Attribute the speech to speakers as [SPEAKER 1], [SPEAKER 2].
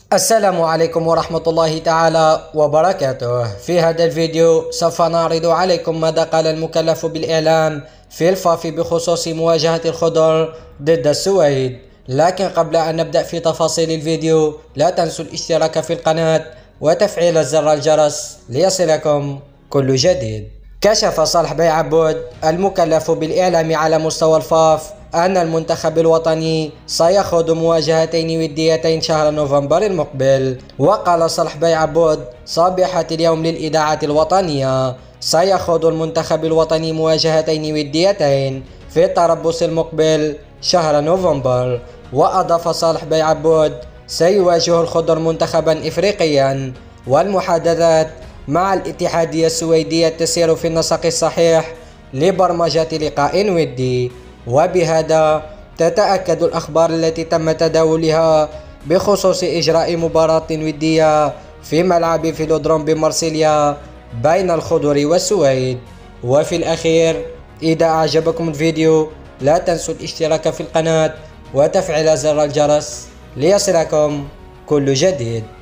[SPEAKER 1] السلام عليكم ورحمة الله تعالى وبركاته. في هذا الفيديو سوف نعرض عليكم ماذا قال المكلف بالإعلام في الفاف بخصوص مواجهة الخضر ضد السويد. لكن قبل أن نبدأ في تفاصيل الفيديو لا تنسوا الاشتراك في القناة وتفعيل زر الجرس ليصلكم كل جديد. كشف صالح بن عبود المكلف بالإعلام على مستوى الفاف أن المنتخب الوطني سيخوض مواجهتين وديتين شهر نوفمبر المقبل. وقال صالح بن عبود صباحة اليوم للإذاعة الوطنية: سيخوض المنتخب الوطني مواجهتين وديتين في التربص المقبل شهر نوفمبر. وأضاف صالح بن عبود: سيواجه الخضر منتخبا إفريقيا، والمحادثات مع الاتحادية السويدية تسير في النسق الصحيح لبرمجة لقاء ودي. وبهذا تتأكد الأخبار التي تم تداولها بخصوص إجراء مباراة ودية في ملعب فيلودروم بمارسيليا بين الخضر والسويد. وفي الأخير، إذا أعجبكم الفيديو لا تنسوا الاشتراك في القناة وتفعيل زر الجرس ليصلكم كل جديد.